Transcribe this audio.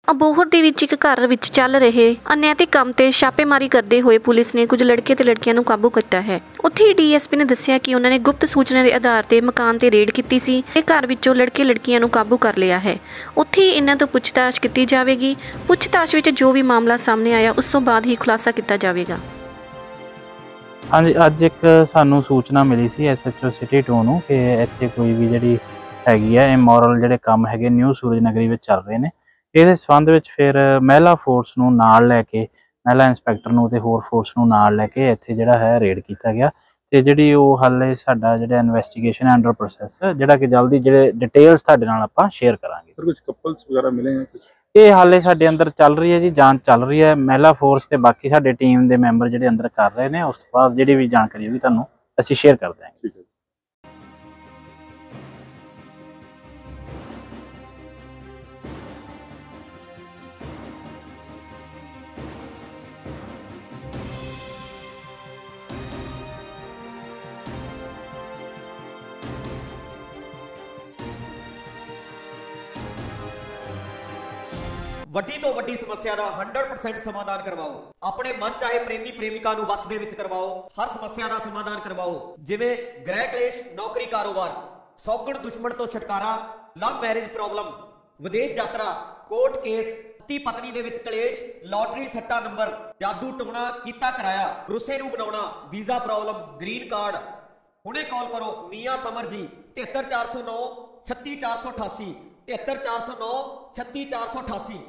ਅਬੋਹਰ ਦੇ ਵਿੱਚ ਇੱਕ ਘਰ ਵਿੱਚ ਚੱਲ ਰਹੇ ਅਨੈਤਿਕ ਕੰਮ ਤੇ ਛਾਪੇਮਾਰੀ ਕਰਦੇ ਹੋਏ ਪੁਲਿਸ ਨੇ ਕੁਝ ਲੜਕੇ ਤੇ ਲੜਕੀਆਂ ਨੂੰ ਕਾਬੂ ਕੀਤਾ ਹੈ। ਉੱਥੇ ਹੀ ਡੀਐਸਪੀ ਨੇ ਦੱਸਿਆ ਕਿ ਉਹਨਾਂ ਨੇ ਗੁਪਤ ਸੂਚਨਾ ਦੇ ਆਧਾਰ ਤੇ ਮਕਾਨ ਤੇ ਰੇਡ ਕੀਤੀ ਸੀ ਤੇ ਘਰ ਵਿੱਚੋਂ ਲੜਕੇ ਲੜਕੀਆਂ ਨੂੰ ਕਾਬੂ ਕਰ ਲਿਆ ਹੈ। ਉੱਥੇ ਹੀ ਇਹਨਾਂ ਤੋਂ ਪੁੱਛਤਾਛ ਕੀਤੀ ਜਾਵੇਗੀ। ਪੁੱਛਤਾਛ ਵਿੱਚ ਜੋ ਵੀ ਮਾਮਲਾ ਸਾਹਮਣੇ ਆਇਆ ਉਸ ਤੋਂ ਬਾਅਦ ਹੀ ਖੁਲਾਸਾ ਕੀਤਾ ਜਾਵੇਗਾ। ਹਾਂਜੀ, ਅੱਜ ਇੱਕ ਸਾਨੂੰ ਸੂਚਨਾ ਮਿਲੀ ਸੀ SHO ਸਿਟੀ 2 ਨੂੰ ਕਿ ਇੱਥੇ ਕੋਈ ਵੀ ਜਿਹੜੀ ਹੈਗੀ ਹੈ ਇਮੋਰਲ ਜਿਹੜੇ ਕੰਮ ਹੈਗੇ ਨਿਊ ਸੂਰਜ ਨਗਰੀ ਵਿੱਚ ਚੱਲ ਰਹੇ ਨੇ। ਇਹਦੇ ਸੰਬੰਧ ਵਿੱਚ ਫਿਰ ਮਹਿਲਾ ਫੋਰਸ ਨੂੰ ਨਾਲ ਲੈ ਕੇ, ਮਹਿਲਾ ਇੰਸਪੈਕਟਰ ਨੂੰ ਤੇ ਹੋਰ ਫੋਰਸ ਨੂੰ ਨਾਲ ਲੈ ਕੇ ਇੱਥੇ ਜਿਹੜਾ ਹੈ ਰੇਡ ਕੀਤਾ ਗਿਆ ਤੇ ਜਿਹੜੀ ਉਹ ਹਾਲੇ ਸਾਡਾ ਜਿਹੜਾ ਇਨਵੈਸਟੀਗੇਸ਼ਨ ਅੰਡਰ ਪ੍ਰੋਸੈਸ ਜਿਹੜਾ ਕਿ ਜਲਦੀ ਜਿਹੜੇ ਡਿਟੇਲਸ ਤੁਹਾਡੇ ਨਾਲ ਆਪਾਂ ਸ਼ੇਅਰ ਕਰਾਂਗੇ। ਸਰ ਕੁਝ ਕਪਲਸ ਵਗੈਰਾ ਮਿਲੇ हैं कुछ? ਇਹ ਹਾਲੇ ਸਾਡੇ ਅੰਦਰ ਚੱਲ ਰਹੀ ਹੈ ਜੀ, ਜਾਂਚ ਚੱਲ ਰਹੀ ਹੈ। ਮਹਿਲਾ ਫੋਰਸ ਤੇ ਬਾਕੀ ਸਾਡੇ ਟੀਮ ਦੇ ਮੈਂਬਰ ਜਿਹੜੇ ਅੰਦਰ ਕਰ ਰਹੇ ਨੇ, ਉਸ ਤੋਂ ਬਾਅਦ ਜਿਹੜੀ ਵੀ ਜਾਣਕਾਰੀ ਹੋਊਗੀ ਤੁਹਾਨੂੰ ਅਸੀਂ ਸ਼ੇਅਰ ਕਰ ਦਿਆਂਗੇ। ठीक है। ਵੱਡੀ ਤੋਂ ਵੱਡੀ ਸਮੱਸਿਆ ਦਾ 100% ਸਮਾਧਾਨ ਕਰਵਾਓ। ਆਪਣੇ ਮਨ ਚਾਹੇ ਪ੍ਰੇਮੀ ਪ੍ਰੇਮਿਕਾ ਨੂੰ ਵਸ ਦੇ ਵਿੱਚ ਕਰਵਾਓ। ਹਰ ਸਮੱਸਿਆ ਦਾ ਸਮਾਧਾਨ ਕਰਵਾਓ, ਜਿਵੇਂ ਗ੍ਰਹਿ ਕਲੇਸ਼, ਨੌਕਰੀ, ਕਾਰੋਬਾਰ, ਸੌਗਣ ਦੁਸ਼ਮਣ ਤੋਂ ਛੁਟਕਾਰਾ, ਲਵ ਮੈਰਿਜ ਪ੍ਰੋਬਲਮ, ਵਿਦੇਸ਼ ਯਾਤਰਾ, ਕੋਰਟ ਕੇਸ, ਪਤੀ ਪਤਨੀ ਦੇ ਵਿੱਚ ਕਲੇਸ਼, ਲਾਟਰੀ ਸੱਟਾ ਨੰਬਰ, ਜਾਦੂ ਟੋਣਾ ਕੀਤਾ ਕਰਾਇਆ, ਰੁੱਸੇ ਨੂੰ ਬਣਾਉਣਾ, ਵੀਜ਼ਾ ਪ੍ਰੋਬਲਮ, ਗ੍ਰੀਨ ਕਾਰਡ। ਹੁਣੇ ਕਾਲ ਕਰੋ ਮੀਆਂ ਸਮਰ ਜੀ 73409 36488 73409 36488।